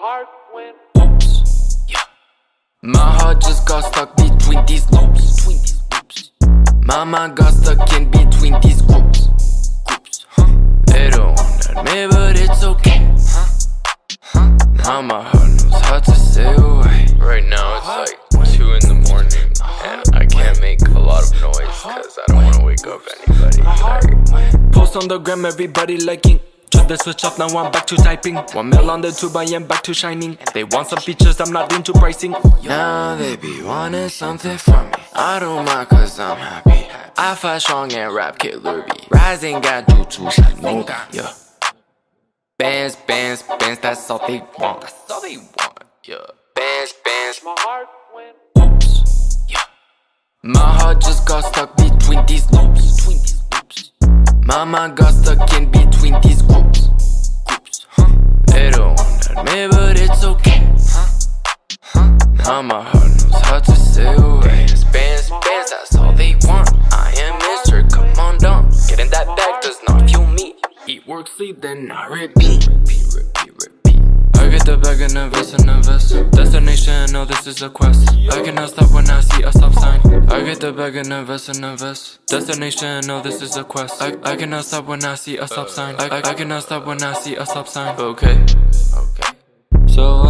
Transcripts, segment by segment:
heart went oops, yeah. My heart just got stuck between these loops. My mind got stuck in between these groups. They don't wanna admit, but it's okay. Now my heart knows how to stay away. Right now it's like 2 in the morning and I can't make a lot of noise cause I don't wanna wake up anybody. Post on the gram, everybody liking. Turn the switch off, now I'm back to typing. 1 mil on the tube, I am back to shining. They want some features, I'm not into pricing. Now they be wanting something from me. I don't mind cause I'm happy. I fight strong and rap killer B. Rising got you to shining, yeah. Bands, bands, bands, that's all they want. That's all they want, yeah. Bands, bands, my heart went oops, yeah. My heart just got stuck between these loops. My mind got stuck in between these groups. They don't wanna admit, but it's okay. Now my heart knows how to stay away. Bands, bands, bands, that's all they want. I am Mr. Come on down. Getting that bag does not fuel me. Eat, work, sleep, then I repeat. I get the bag and invest and invest. Destination, no, this is a quest. I cannot stop when I see a stop sign. I get the bag and invest and invest. Destination, no, this is a quest. I cannot stop when I see a stop sign. I cannot stop when I see a stop sign. Okay, okay. So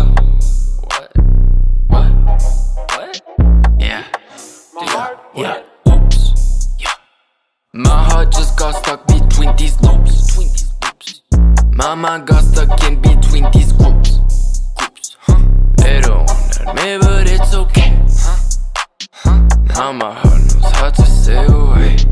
What? Yeah. Yeah. Oops. Yeah. My heart just got stuck between these loops. My mind got stuck in between these groups. They don't wanna admit, but it's okay. Now my heart knows how to stay away.